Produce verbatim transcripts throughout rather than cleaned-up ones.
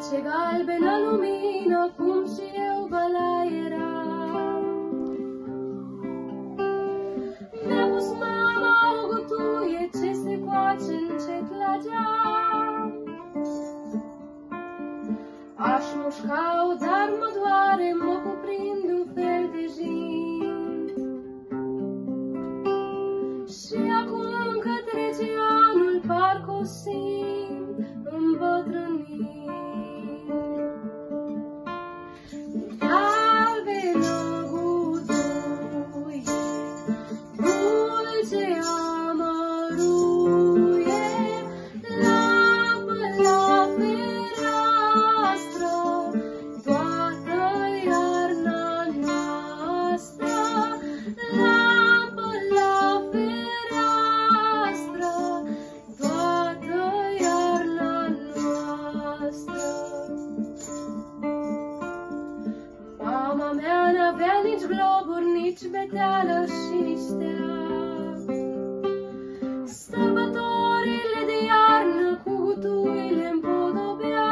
Ce galbenă lumină, cum și eu balaieram. Mi-a pus mama o gutuie, ce se coace încet la geam. Aș mușca-o, dar mă doare, mă cuprinde un fel de jin. Și acum că trece anul, parcă o simt îmbătrânind. Galbenă gutuie, dulce amăruie, lampă la fereastră, toată iarna noastră. Lampă la fereastră, toată iarna noastră. Mama mea n-avea nici globuri, nici beteală și nici stea. Sărbătorile de iarnă cu gutuile împodobea.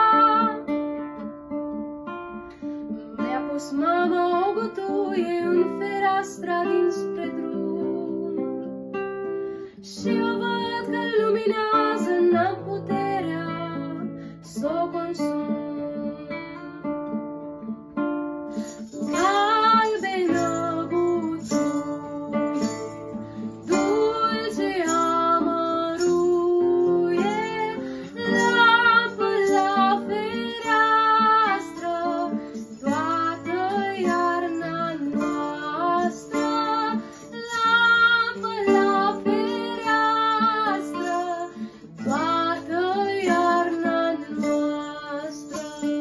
Mi-a pus mama o gutuie în fereastra dinspre drum. Și eu văd că luminează, n-am puterea s-o consum. Galbenă gutuie, dulce amăruie, lampă la fereastră, toată iarna noastră. Lampă la fereastră, toată iarna noastră.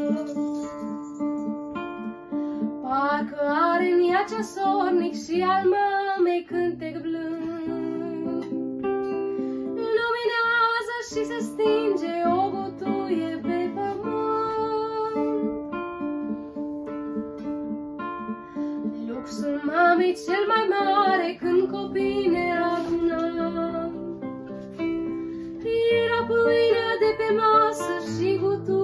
Parcă are în ea ceasornic și al mamei cântec blând. Luminează și se stinge o gutuie pe pământ. Luxul mamei cel mai mare când copii ne adunam era pâinea de pe masă și gutuie